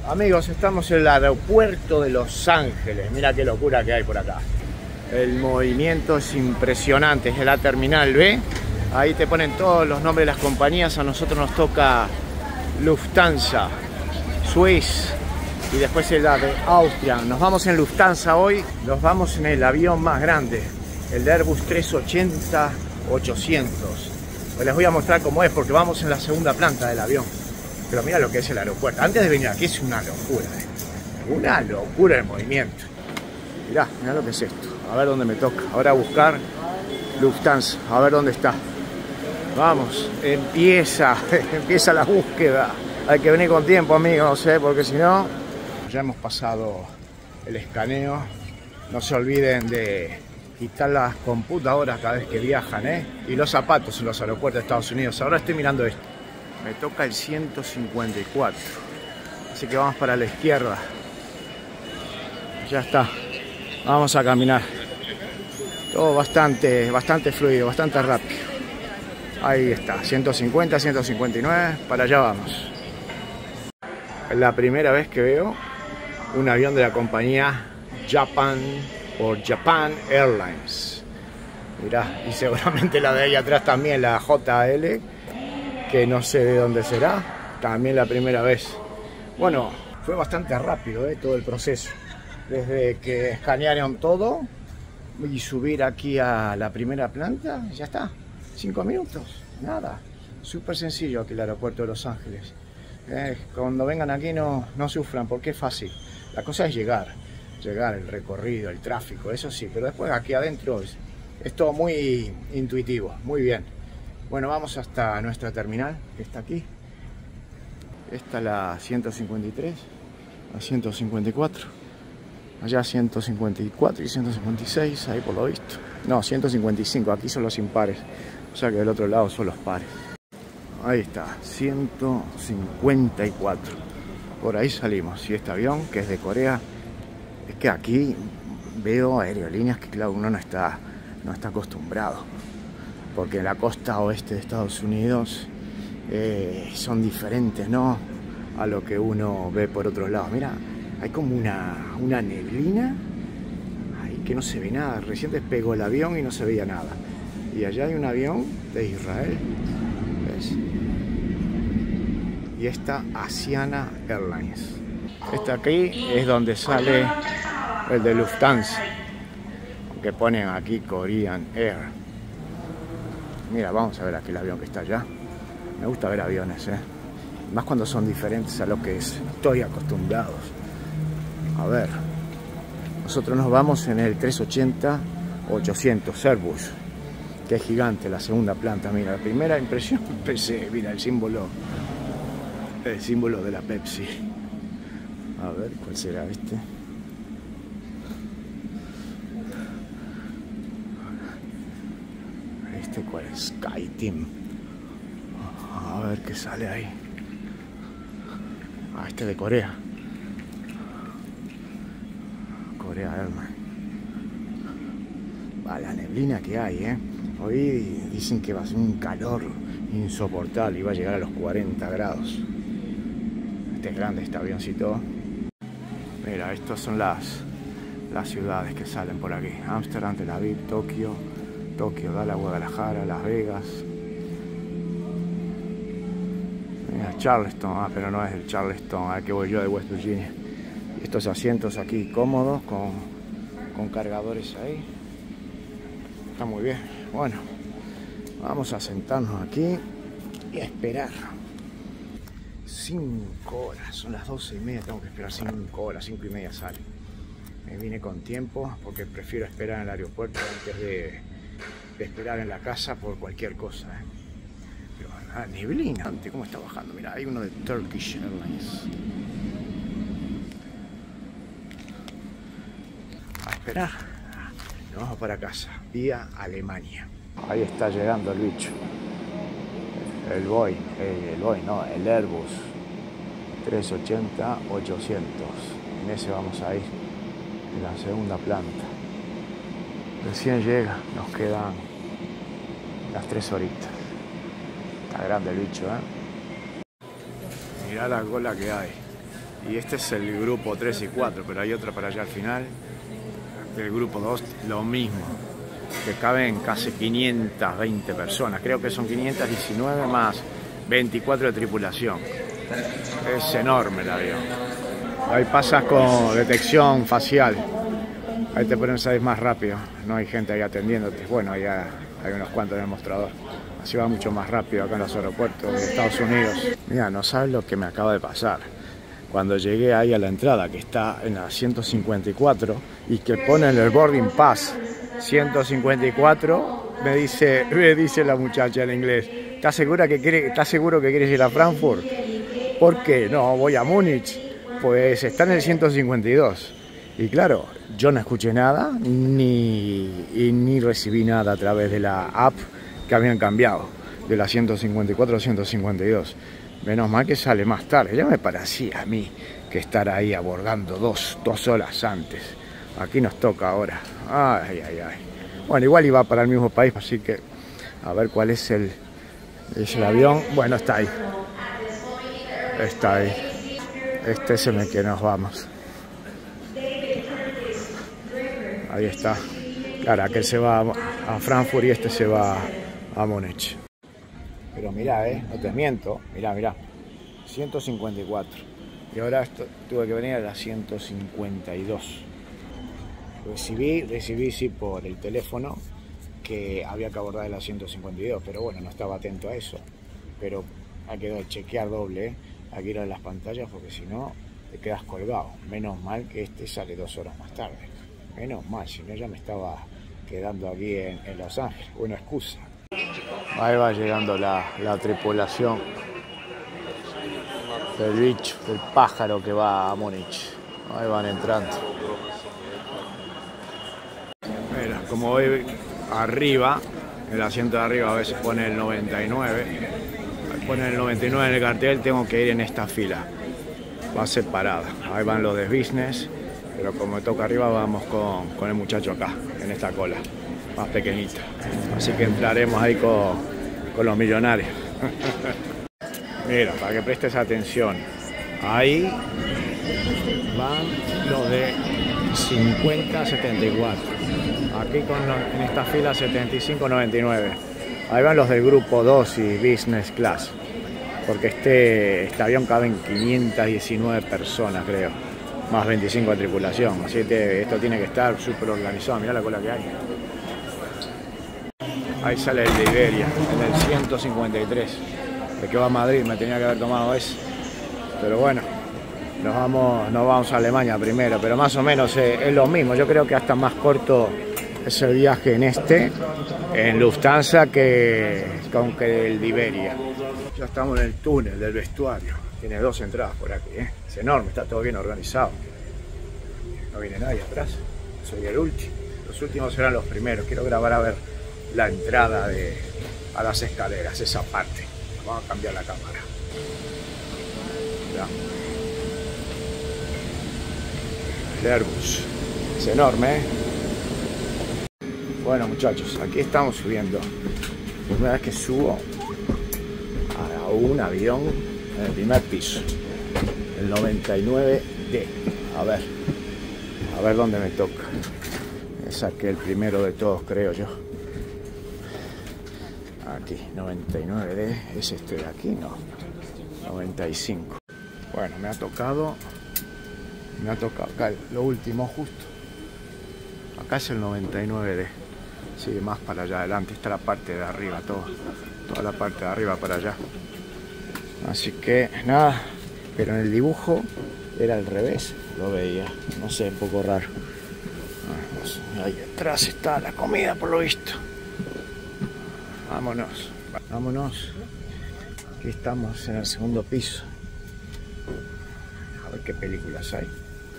Amigos, estamos en el aeropuerto de Los Ángeles. Mira qué locura que hay por acá. El movimiento es impresionante. Es la terminal B. Ahí te ponen todos los nombres de las compañías. A nosotros nos toca Lufthansa, Swiss y después es la de Austria. Nos vamos en Lufthansa hoy. Nos vamos en el avión más grande, el Airbus 380-800. Pues les voy a mostrar cómo es porque vamos en la segunda planta del avión. Pero mira lo que es el aeropuerto. Antes de venir aquí es una locura, una locura el movimiento. Mirá lo que es esto. A ver dónde me toca. Ahora buscar Lufthansa, a ver dónde está. Vamos, empieza la búsqueda. Hay que venir con tiempo, amigos, porque si no... Ya hemos pasado el escaneo. No se olviden de quitar las computadoras cada vez que viajan, y los zapatos en los aeropuertos de Estados Unidos. Ahora estoy mirando esto. Me toca el 154. Así que vamos para la izquierda. Ya está. Vamos a caminar. Todo bastante fluido, bastante rápido. Ahí está. 150, 159. Para allá vamos. Es la primera vez que veo un avión de la compañía Japan Airlines. Mirá, y seguramente la de ahí atrás también, la JL, que no sé de dónde será, también la primera vez. Bueno, fue bastante rápido todo el proceso. Desde que escanearon todo y subir aquí a la primera planta, ya está. 5 minutos, nada. Súper sencillo aquí el aeropuerto de Los Ángeles. Cuando vengan aquí no sufran porque es fácil. La cosa es llegar, el recorrido, el tráfico, eso sí, pero después aquí adentro es todo muy intuitivo, muy bien. Bueno, vamos hasta nuestra terminal, que está aquí. Esta es la 153, la 154, allá 154 y 156, ahí por lo visto. No, 155, aquí son los impares, o sea que del otro lado son los pares. Ahí está, 154. Por ahí salimos. Y este avión, que es de Corea, es que aquí veo aerolíneas que claro, uno no está acostumbrado. Porque en la costa oeste de Estados Unidos son diferentes, ¿no?, a lo que uno ve por otros lados. Mira, hay como una neblina ahí que no se ve nada. Recién despegó el avión y no se veía nada. Y allá hay un avión de Israel. ¿Ves? Y esta Asiana Airlines. Esta aquí es donde sale el de Lufthansa, que ponen aquí Korean Air. Mira, vamos a ver aquí el avión que está allá. Me gusta ver aviones, más cuando son diferentes a lo que estoy acostumbrado. A ver, nosotros nos vamos en el 380-800 Airbus, que es gigante, la segunda planta. Mira, la primera impresión, pensé, mira el símbolo de la Pepsi. A ver, ¿cuál será este? ¿Este cuál es? SkyTeam. A ver qué sale ahí. Ah, este de Corea. Corea Airlines. La neblina que hay, Hoy dicen que va a ser un calor insoportable y va a llegar a los 40 grados. Este es grande, este avioncito. Mira, estas son las ciudades que salen por aquí. Ámsterdam, Tel Aviv, Tokio, Dallas, Guadalajara, Las Vegas. Mira, Charleston, pero no es el Charleston al que voy yo de West Virginia. Y estos asientos aquí cómodos con cargadores ahí. Está muy bien. Bueno, vamos a sentarnos aquí y a esperar. 5 horas, son las 12:30, tengo que esperar 5 horas, 5:30 sale. Me vine con tiempo porque prefiero esperar en el aeropuerto antes de esperar en la casa por cualquier cosa. Pero neblina, ¿cómo está bajando? Mira, hay uno de Turkish Airlines. A esperar. Nos vamos para casa, vía Alemania. Ahí está llegando el bicho. El Airbus 380-800. En ese vamos a ir, en la segunda planta. Recién llega, nos quedan las 3 horitas. Está grande el bicho, Mirá la cola que hay. Y este es el grupo 3 y 4, pero hay otra para allá al final. El grupo 2, lo mismo, que caben casi 520 personas. Creo que son 519 más 24 de tripulación. Es enorme el avión. Ahí pasas con detección facial. Ahí te ponen salir más rápido. No hay gente ahí atendiéndote. Bueno, ya hay unos cuantos en el mostrador. Así va mucho más rápido acá en los aeropuertos de Estados Unidos. Mira, no sabes lo que me acaba de pasar. Cuando llegué ahí a la entrada, que está en la 154, y que pone en el boarding pass 154, me dice la muchacha en inglés, ¿estás seguro que quieres ir a Frankfurt? ¿Por qué? No, voy a Múnich. Pues está en el 152. Y claro, yo no escuché nada, ni recibí nada a través de la app que habían cambiado, de la 154 a 152. Menos mal que sale más tarde. Ya me parecía a mí que estar ahí abordando dos horas antes. Aquí nos toca ahora. Ay, ay, ay. Bueno, igual iba para el mismo país, así que a ver cuál es el avión. Bueno, está ahí. Está ahí. Este es en el que nos vamos. Ahí está. Claro, aquel se va a Frankfurt y este se va a Múnich. Pero mirá, no te miento. Mirá. 154. Y ahora tuve que venir a la 152. Recibí sí por el teléfono que había que abordar la 152. Pero bueno, no estaba atento a eso. Pero hay que chequear doble, Hay que ir a las pantallas porque si no te quedas colgado. Menos mal que este sale 2 horas más tarde. Menos mal, si no ya me estaba quedando aquí en Los Ángeles. Buena excusa. Ahí va llegando la tripulación del bicho, del pájaro que va a Múnich. Ahí van entrando. Mira, como voy arriba, en el asiento de arriba a veces pone el 99. Pone el 99 en el cartel, tengo que ir en esta fila. Va separada. Ahí van los de business, pero como me toca arriba vamos con el muchacho acá, en esta cola, más pequeñita. Así que entraremos ahí con los millonarios. Mira, para que prestes atención. Ahí van los de 50-74. Aquí en esta fila 75-99. Ahí van los del grupo 2 y business class. Porque este avión cabe en 519 personas, creo. Más 25 de tripulación. Así que esto tiene que estar súper organizado. Mirá la cola que hay. Ahí sale el de Iberia, en el 153. El que va a Madrid, me tenía que haber tomado ese. Pero bueno, nos vamos a Alemania primero. Pero más o menos es lo mismo. Yo creo que hasta más corto es el viaje en Lufthansa que el de Iberia. Ya estamos en el túnel del vestuario. Tiene 2 entradas por aquí, Es enorme, está todo bien organizado. No viene nadie atrás. Soy el último. Los últimos serán los primeros. Quiero grabar a ver la entrada a las escaleras, esa parte. Vamos a cambiar la cámara. Ya. El Airbus. Es enorme, Bueno, muchachos, aquí estamos subiendo. La primera vez que subo a un avión en el primer piso. El 99D. A ver dónde me toca. Es aquel primero de todos, creo yo. Aquí, 99D. ¿Es este de aquí? No. 95. Bueno, me ha tocado acá lo último justo. Acá es el 99D. Sí, más para allá adelante. Está la parte de arriba, toda la parte de arriba para allá. Así que nada, pero en el dibujo era al revés, lo veía. No sé, un poco raro. Ahí atrás está la comida, por lo visto. Vámonos. Aquí estamos en el segundo piso. A ver qué películas hay.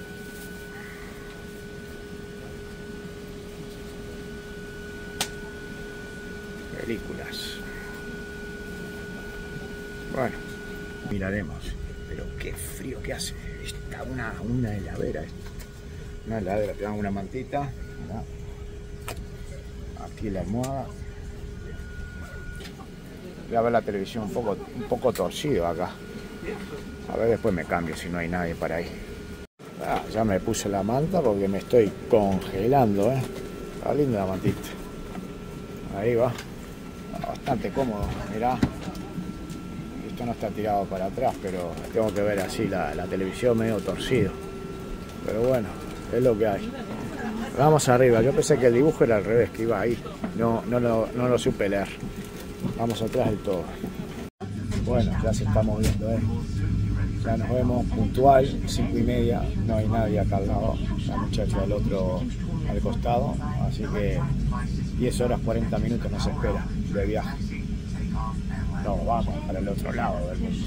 Bueno, miraremos. Pero qué frío que hace. Está una heladera esto. Una heladera, te dan una mantita. Mirá. Aquí la almohada. Voy a ver la televisión un poco torcido acá. A ver, después me cambio si no hay nadie para ahí. Ah, ya me puse la manta porque me estoy congelando, Está linda la mantita. Ahí va. Bastante cómodo, mirá. Esto no está tirado para atrás, pero tengo que ver así la televisión medio torcido. Pero bueno, es lo que hay. Vamos arriba. Yo pensé que el dibujo era al revés, que iba ahí. No lo supe leer. Vamos atrás del todo. Bueno, ya se está moviendo, Ya nos vemos puntual, 5:30. No hay nadie acá al lado. La muchacha del otro al costado. Así que 10 horas 40 minutos nos espera de viaje. No, vamos para el otro lado del mundo.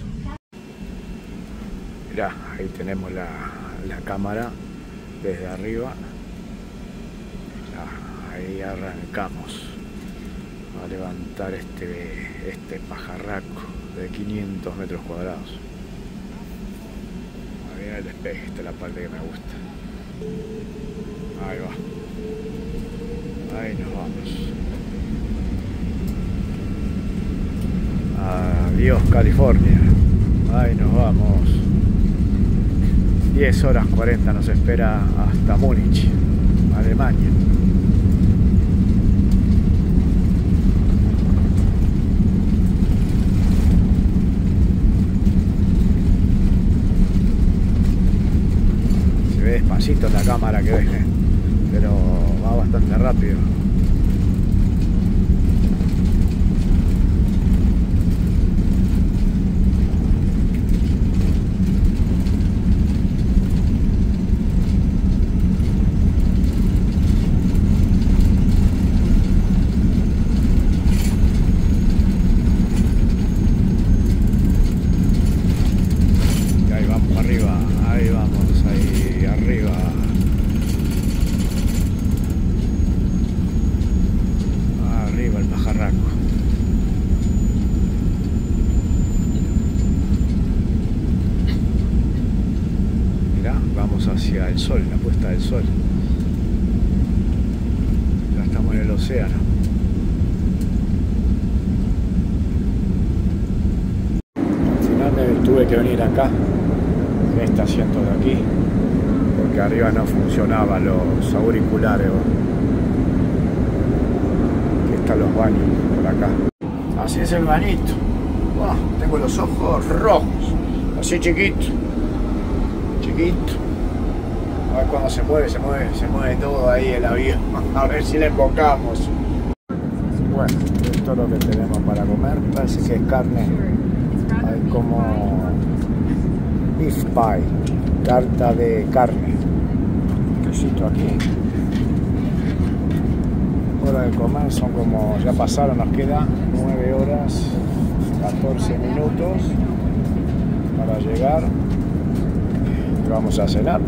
Mirá, ahí tenemos la cámara desde arriba. Ahí arrancamos a levantar este pajarraco de 500 metros cuadrados. Ahí viene el despegue, esta es la parte que me gusta. Ahí va. Ahí nos vamos. Adiós, California. Ahí nos vamos. 10 horas 40 nos espera hasta Múnich, Alemania. Se ve despacito en la cámara que ves, pero va bastante rápido. Hacia el sol, la puesta del sol. Ya estamos en el océano. Al final me tuve que venir acá, en este asiento de aquí, porque arriba no funcionaban los auriculares. Aquí están los baños por acá. Así es el bañito. Tengo los ojos rojos, así chiquito. A ver cuando se mueve todo ahí el avión. A ver si le enfocamos. Bueno, esto es lo que tenemos para comer. Parece que es carne. Hay como beef pie, tarta de carne. Quesito aquí. Hora de comer son como, ya pasaron, nos queda 9 horas 14 minutos para llegar. Y vamos a cenar.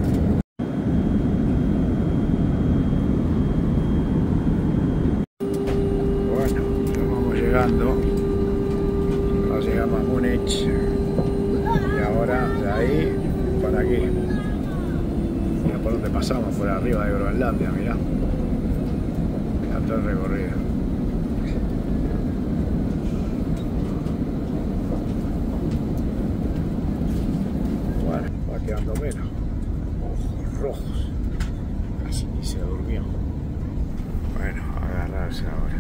Ahora llegamos a Múnich y ahora de ahí para aquí. Mira por donde pasamos, por arriba de Groenlandia, mirá. Mirá todo el recorrido. Bueno, va quedando menos. Ojos rojos. Casi ni se durmió. Bueno, a agarrarse ahora.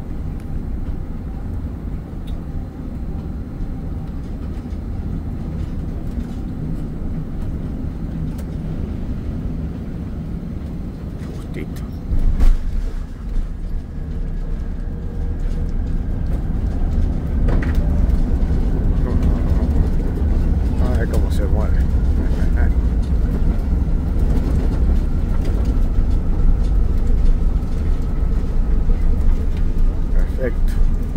A ver cómo se mueve. Perfecto.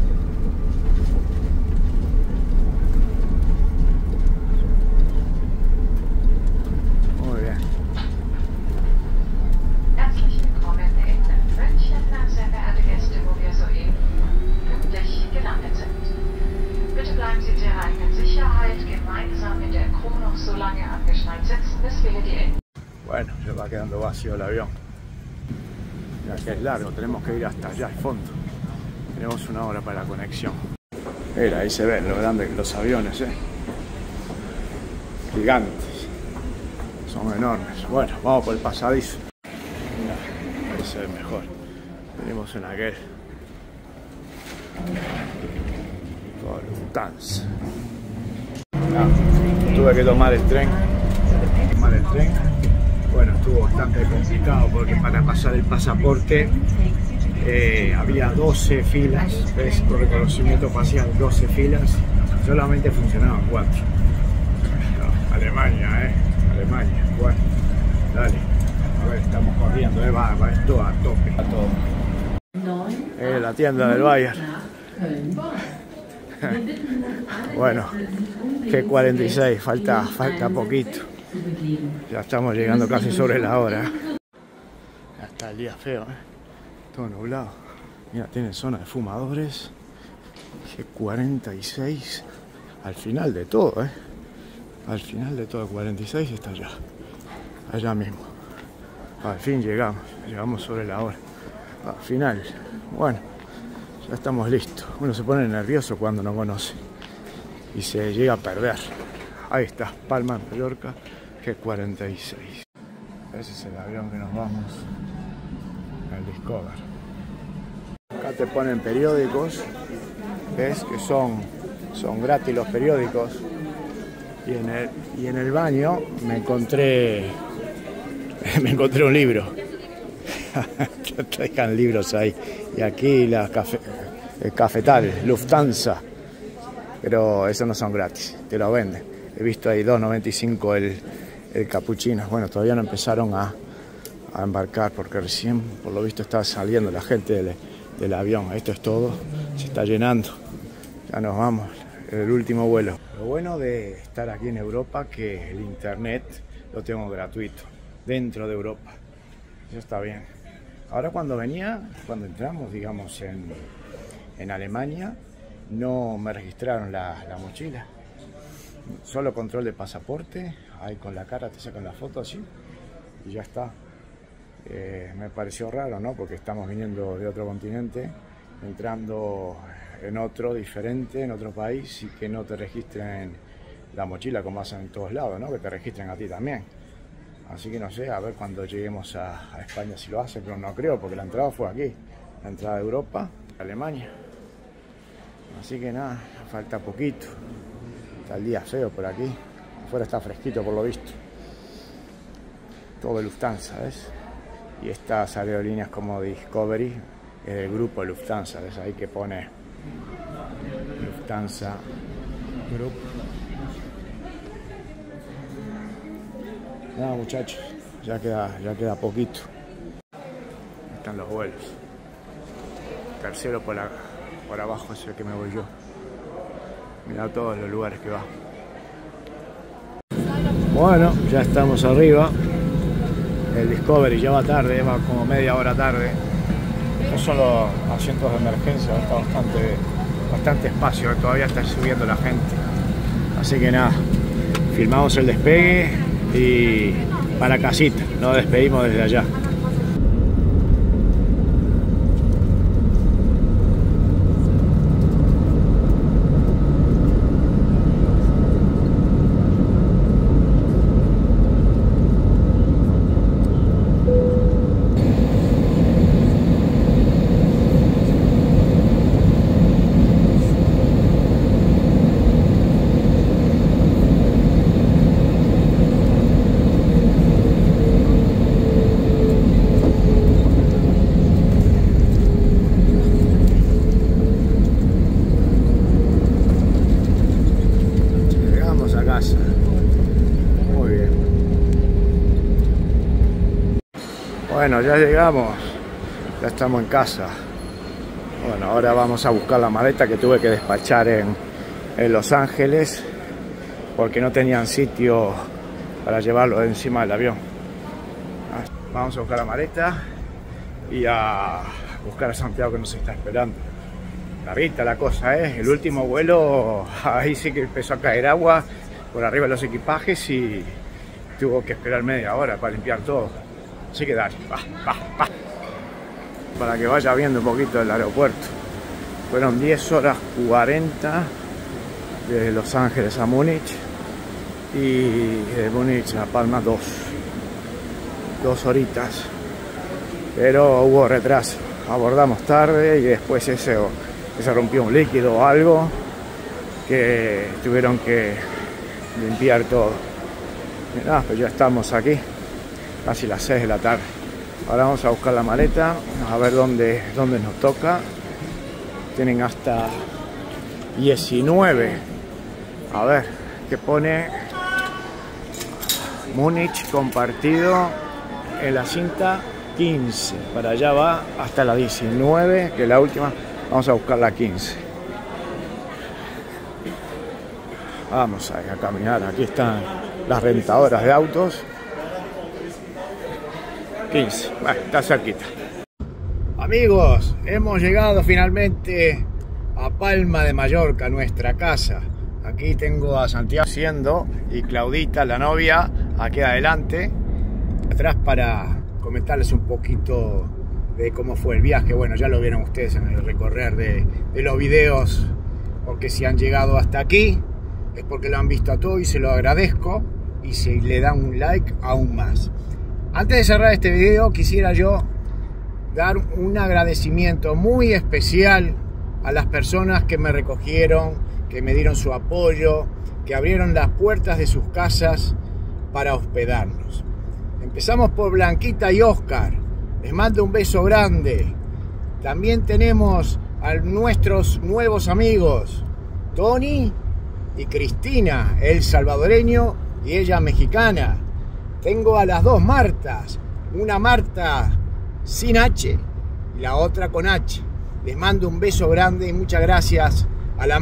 Muy bien. Bueno, ya va quedando vacío el avión. Ya que es largo, tenemos que ir hasta allá al fondo. Tenemos 1 hora para la conexión. Mira, ahí se ven lo grande que los aviones, gigantes, son enormes. Bueno, vamos por el pasadizo. Mira, ahí se ve mejor. Venimos en aquel Lufthansa. Tuve que tomar el tren. Bueno, estuvo bastante complicado porque para pasar el pasaporte había 12 filas, ¿ves? Por reconocimiento facial, 12 filas, solamente funcionaban 4. No, Alemania, Alemania, bueno, dale, a ver, estamos corriendo, va esto a tope, a todo. La tienda del Bayern. Bueno, G46, falta poquito. Ya estamos llegando casi sobre la hora. Ya está el día feo, todo nublado. Mira, tiene zona de fumadores. G46. Al final de todo, al final de todo, 46 está allá mismo. Al fin llegamos sobre la hora. Al final, bueno, ya estamos listos. Uno se pone nervioso cuando no conoce y se llega a perder. Ahí está, Palma, Mallorca, G46. Ese es el avión que nos vamos, el Discover. Acá te ponen periódicos, ves que son gratis los periódicos. Y en el baño me encontré un libro. Te dejan libros ahí. Y aquí el cafetal, Lufthansa. Pero esos no son gratis, te lo venden. He visto ahí 2,95 el capuchino. Bueno, todavía no empezaron a embarcar porque recién, por lo visto, está saliendo la gente del avión. Esto es todo, se está llenando. Ya nos vamos, el último vuelo. Lo bueno de estar aquí en Europa que el internet lo tengo gratuito, dentro de Europa. Eso está bien. Ahora cuando entramos, digamos, en Alemania, no me registraron la mochila. Solo control de pasaporte, ahí con la cara te sacan la foto así y ya está. Me pareció raro, ¿no? Porque estamos viniendo de otro continente, entrando en otro diferente, en otro país, y que no te registren la mochila como hacen en todos lados, ¿no? Que te registren a ti también. Así que no sé, a ver cuando lleguemos a España si lo hacen, pero no creo, porque la entrada fue aquí, la entrada de Europa, Alemania. Así que nada, falta poquito. Está el día feo por aquí. Afuera está fresquito por lo visto. Todo Lufthansa, ¿ves? Y estas aerolíneas como Discovery es del grupo Lufthansa, ¿ves? Ahí que pone Lufthansa Group. Nada, muchachos, ya queda poquito. Están los vuelos. Tercero por abajo es el que me voy yo. Mirá todos los lugares que va. Bueno, ya estamos arriba. El Discovery ya va tarde, va como media hora tarde. Estos son los asientos de emergencia, está bastante espacio, todavía está subiendo la gente. Así que nada, filmamos el despegue y para casita, nos despedimos desde allá. Muy bien. Bueno, ya llegamos. Ya estamos en casa. Bueno, ahora vamos a buscar la maleta que tuve que despachar en Los Ángeles porque no tenían sitio para llevarlo encima del avión. Vamos a buscar la maleta y a buscar a Santiago, que nos está esperando. Larguita la cosa, ¿eh? El último vuelo, ahí sí que empezó a caer agua por arriba de los equipajes y tuvo que esperar media hora para limpiar todo. Así que dale, va. Para que vaya viendo un poquito el aeropuerto. Fueron 10 horas 40 desde Los Ángeles a Múnich. y de Múnich a Palma 2 horitas, pero hubo retraso, abordamos tarde y después se rompió un líquido o algo que tuvieron que limpiar todo. Y nada, pues ya estamos aquí, casi las 6 de la tarde. Ahora vamos a buscar la maleta, a ver dónde nos toca. Tienen hasta 19. A ver, ¿qué pone? Múnich compartido en la cinta 15. Para allá va hasta la 19, que es la última. Vamos a buscar la 15. Vamos a caminar. Aquí están las rentadoras de autos. 15. Bueno, está cerquita. Amigos, hemos llegado finalmente a Palma de Mallorca, nuestra casa. Aquí tengo a Santiago haciendo y Claudita, la novia, aquí adelante, atrás, para comentarles un poquito de cómo fue el viaje. Bueno, ya lo vieron ustedes en el recorrer de los videos, porque si han llegado hasta aquí es porque lo han visto a todo y se lo agradezco, y si le dan un like, aún más. Antes de cerrar este video, quisiera yo dar un agradecimiento muy especial a las personas que me recogieron, que me dieron su apoyo, que abrieron las puertas de sus casas para hospedarnos. Empezamos por Blanquita y Oscar, les mando un beso grande. También tenemos a nuestros nuevos amigos, Tony y Cristina, él salvadoreño y ella mexicana. Tengo a las dos Martas, una Marta sin H y la otra con H. Les mando un beso grande y muchas gracias a la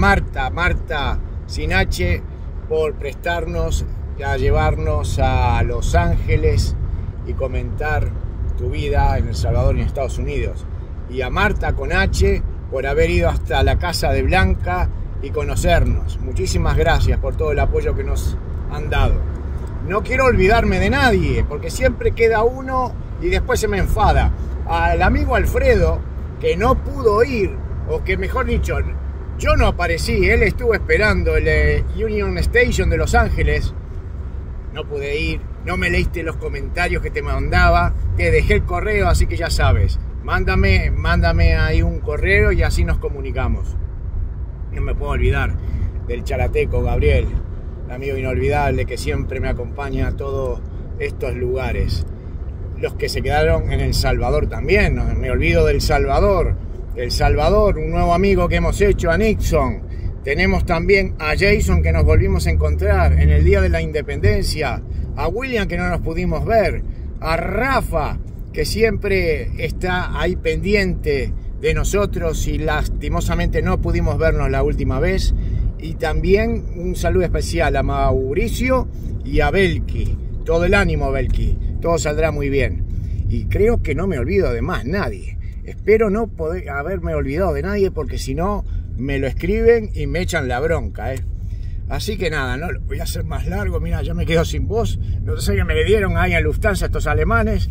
Marta sin H por prestarnos a llevarnos a Los Ángeles y comentar tu vida en El Salvador y en Estados Unidos. Y a Marta con H por haber ido hasta la casa de Blanca y conocernos. Muchísimas gracias por todo el apoyo que nos han dado. No quiero olvidarme de nadie, porque siempre queda uno y después se me enfada. Al amigo Alfredo, que no pudo ir, o que mejor dicho, yo no aparecí, él estuvo esperando el Union Station de Los Ángeles. No pude ir, no me leíste los comentarios que te mandaba, te dejé el correo, así que ya sabes. Mándame ahí un correo y así nos comunicamos. No me puedo olvidar del charateco Gabriel, el amigo inolvidable que siempre me acompaña a todos estos lugares. Los que se quedaron en El Salvador también, no me olvido del Salvador. El Salvador, un nuevo amigo que hemos hecho, a Nixon. Tenemos también a Jason, que nos volvimos a encontrar en el Día de la Independencia. A William, que no nos pudimos ver. A Rafa, que siempre está ahí pendiente de nosotros y lastimosamente no pudimos vernos la última vez. Y también un saludo especial a Mauricio y a Belki. Todo el ánimo, Belki. Todo saldrá muy bien. Y creo que no me olvido de más nadie. Espero no poder haberme olvidado de nadie, porque si no me lo escriben y me echan la bronca, Así que nada, no lo voy a hacer más largo. Mira, ya me quedo sin voz. No sé qué me le dieron ahí en Lufthansa estos alemanes.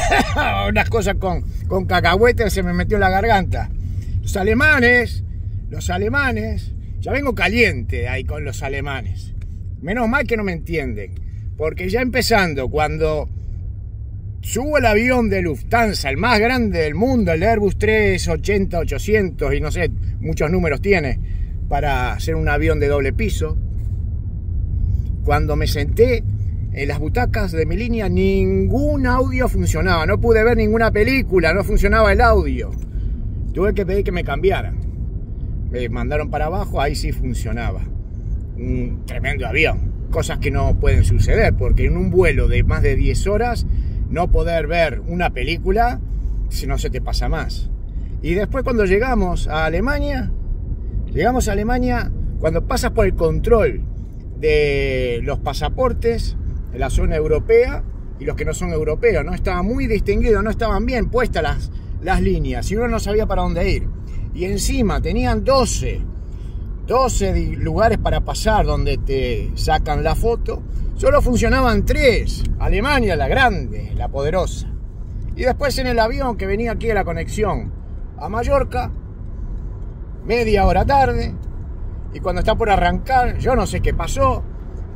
Unas cosas con cacahuetes se me metió en la garganta. Los alemanes. Ya vengo caliente ahí con los alemanes. Menos mal que no me entienden. Porque ya empezando, cuando subo el avión de Lufthansa, el más grande del mundo, el Airbus 380-800, y no sé, muchos números tiene, para hacer un avión de doble piso. Cuando me senté en las butacas de mi línea, ningún audio funcionaba. No pude ver ninguna película, no funcionaba el audio. Tuve que pedir que me cambiaran. Me mandaron para abajo, ahí sí funcionaba. Un tremendo avión. Cosas que no pueden suceder, porque en un vuelo de más de 10 horas, no poder ver una película, si no se te pasa más. Y después cuando llegamos a Alemania, cuando pasas por el control de los pasaportes, de la zona europea, y los que no son europeos, ¿no? Estaba muy distinguido, no estaban bien puestas las líneas, y uno no sabía para dónde ir. Y encima tenían 12 lugares para pasar donde te sacan la foto. Solo funcionaban 3. Alemania, la grande, la poderosa. Y después en el avión que venía aquí a la conexión a Mallorca, media hora tarde, y cuando está por arrancar, yo no sé qué pasó,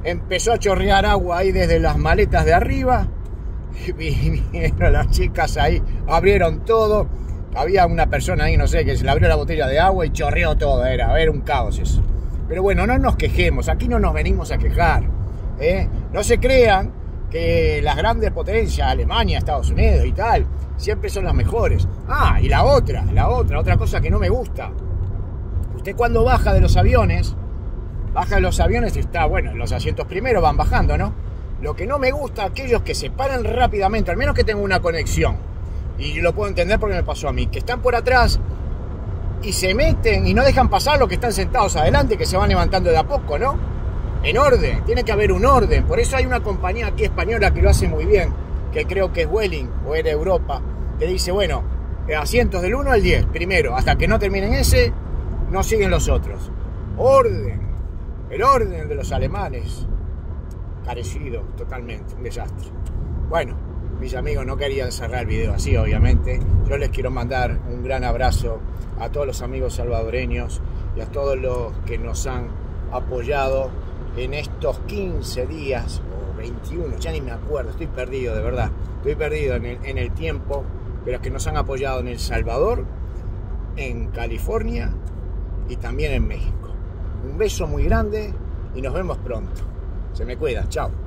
empezó a chorrear agua ahí desde las maletas de arriba. Y vinieron las chicas ahí, abrieron todo. Había una persona ahí, no sé, que se le abrió la botella de agua y chorreó todo. Era un caos eso. Pero bueno, no nos quejemos, aquí no nos venimos a quejar. No se crean que las grandes potencias, Alemania, Estados Unidos y tal, siempre son las mejores. Ah, y la otra cosa que no me gusta. Usted cuando baja de los aviones está, bueno, los asientos primero van bajando, ¿no? Lo que no me gusta, aquellos que se paran rápidamente, al menos que tengan una conexión, y lo puedo entender porque me pasó a mí, que están por atrás y se meten y no dejan pasar los que están sentados adelante, que se van levantando de a poco, ¿no? En orden, tiene que haber un orden. Por eso hay una compañía aquí española que lo hace muy bien, que creo que es Vueling o Air Europa, que dice, bueno, asientos del 1 al 10, primero, hasta que no terminen ese, no siguen los otros. Orden, el orden de los alemanes, carecido totalmente, un desastre. Bueno, mis amigos, no querían cerrar el video así, obviamente. Yo les quiero mandar un gran abrazo a todos los amigos salvadoreños y a todos los que nos han apoyado en estos 15 días o 21, ya ni me acuerdo, estoy perdido, de verdad, estoy perdido en el tiempo, pero que nos han apoyado en El Salvador, en California y también en México. Un beso muy grande y nos vemos pronto. Se me cuida, chao.